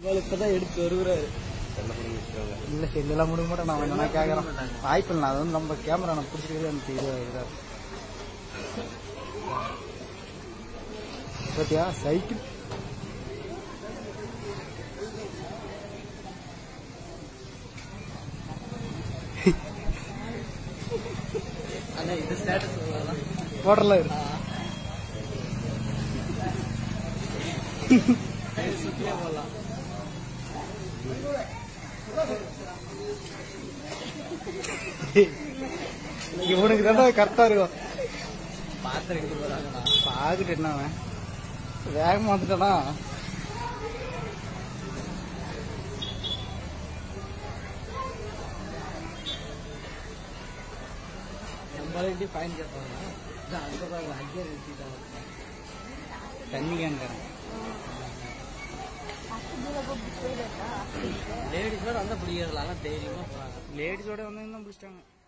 இப்பதான் எடுத்து வருகிறாரு. இல்ல செல்லாம் முடிக்க மாட்டேன். நான் என்ன கேட்கறேன் வாய்ப்பு இல்லை. அது வந்து நம்ம கேமரா நான் பிடிச்சிருக்கே எனக்கு இதாக பத்தியா சைக்கிள் போடல போடலாம். இவனுக்கு தான் கரெக்டா இருக்கும். பாத்துட்டு போறாங்கண்ணா. பாத்துட்டு என்ன வேகமா வந்துட்டானா? நம்மளே ஃபைன் கேட்பாங்க. தண்ணி கேன்கிறேன். லேடிஸோட வந்தா பிடிக்கிறதுலாம் தைரியமா போறாங்க. லேடிஸோட வந்து பிடிச்சிட்டாங்க.